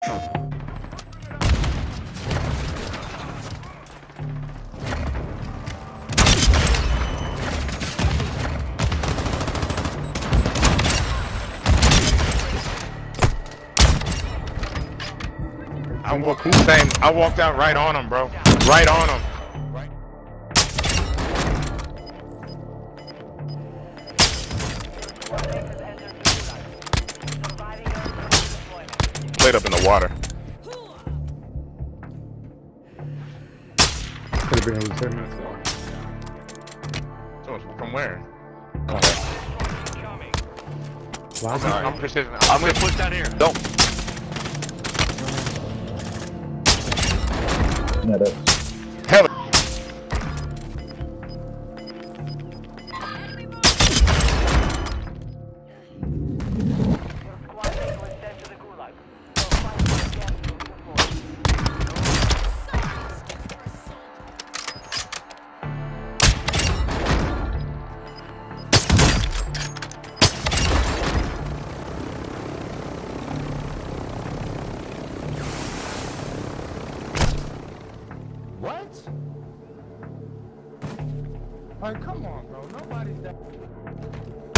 I walked out right on him, bro. Right on him. Played up in the water. From where? I'm precision. I'm gonna push down here. Don't. Yeah, that's... Hell. What? Like, come on, bro. Nobody's that.